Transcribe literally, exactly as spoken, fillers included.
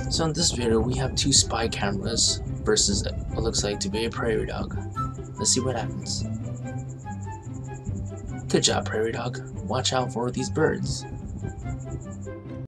So in this video we have two spy cameras versus what looks like to be a prairie dog. Let's see what happens. Good job, prairie dog. Watch out for these birds.